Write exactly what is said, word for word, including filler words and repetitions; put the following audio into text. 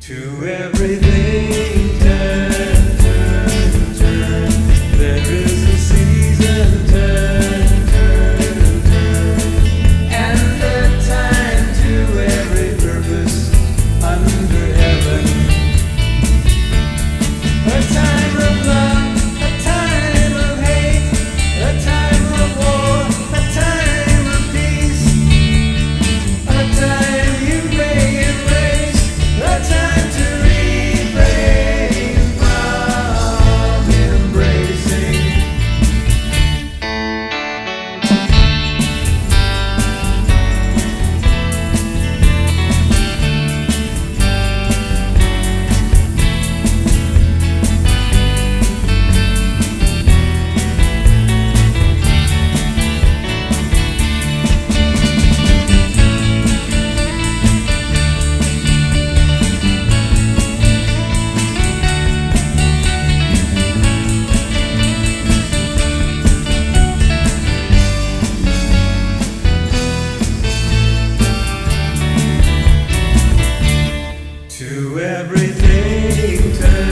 To everything turn, turn, turn. There is a season, turn, turn, turn. And a time to every purpose under heaven. A time of love, a time of hate, a time of war, a time of peace, a time you may embrace, a time to refrain from embracing. To everything turn.